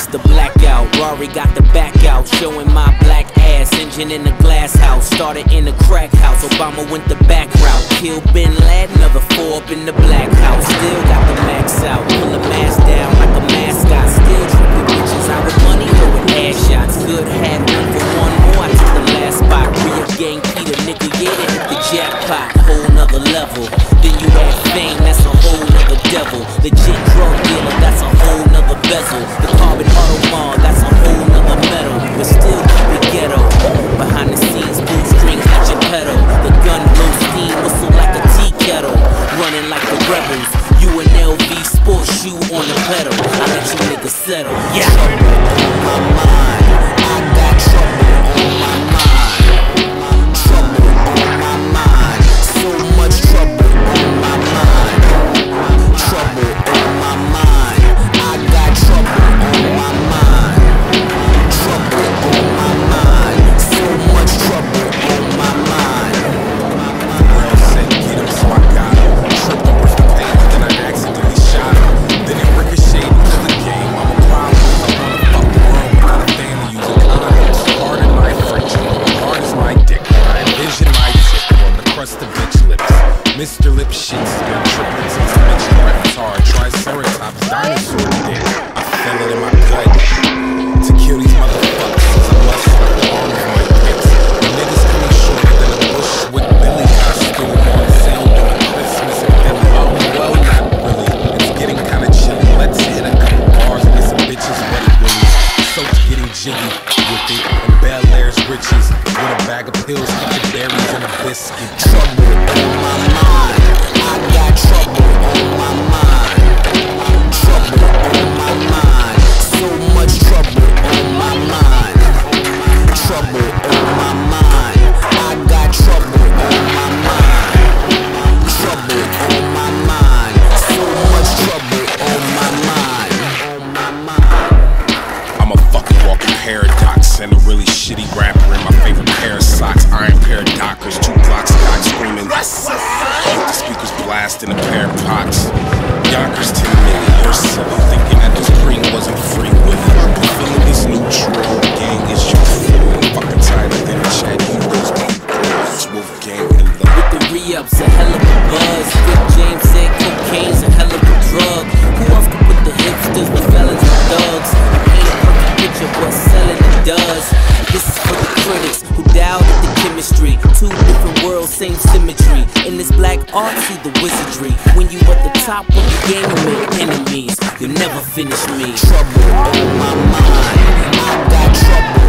the blackout. Rory got the back out, showing my black ass. Engine in the glass house, started in a crack house. Obama went the back route, killed Bin Laden, another 4 up in the black house. Still got the max out, pull the mask down like a mascot. Still tripping bitches out with money, throwing ass shots. Good had one for one more, I took the last spot. Real gang Peter, nigga, yeah, they hit the jackpot. Whole nother level, then you add fame, that's a whole nother devil. Legit drug dealer, that's a whole nother bezel. The carbon auto mall, that's a whole nother metal. But still keep it ghetto. Behind the scenes, blue string at your pedal. The gun blows steam, whistle like a tea kettle. Running like the rebels, you an LV sports shoe on the pedal. I let you niggas settle. Yeah. Trouble on my mind, I got trouble on my mind. Trouble on my mind, so much trouble on my mind. Trouble on my mind, I got trouble on my mind. Trouble on my mind, so much trouble on my mind. The world said get him, so I got him. Tripped over the page, then I accidentally shot him. Then it ricocheted into the game. I'm a problem, I wanna fuck the world, not a fan of using condoms. Hard in my friendship, hard as my dick. I envision my tip on the crust of bitch lips. Mr. Lip shits, got triplets and mention repertoire. Triceratops, dinosaur dick. I feel it in my gut. To kill these motherfuckers is a must. Arm of my pits. The niggas coming shorter than a bush with Billy costume on sale during Christmas and Philly. Oh, well, not really. It's getting kinda chilly. Let's hit a couple bars and get some bitches ready willies. Soap's getting jiggy with it. And Bel Air's riches. With a bag of pills, fucking berries and a biscuit. Trouble on my mind. I got trouble on my mind. Trouble on my mind. So much trouble on my mind. Trouble on my mind. I got trouble on my mind. Trouble on my mind. So much trouble on my mind. I'm a fucking walking paradox and a really shitty rapper in my favorite pair of socks. Iron pair of Dockers, 2 blocks, cock screaming. With the speakers blasting a pair of pots. Yonkers 10 million, you're 7, thinking that this green wasn't free with it. I'm feeling this neutral gang is you feeling fucking tighter than a Chad Hughes. Wolf gang in love. With the re-ups, a hell of a buzz. Rick James said cocaine's a hell of a drug. Who else could put the hipsters with felons and thugs? Ain't a perfect picture, but selling it does. This is for the critics who doubted the chemistry. 2 different worlds, same symmetry. In this black art, see the wizardry. When you at the top of the game, you make enemies. You'll never finish me. Trouble on my mind, I got trouble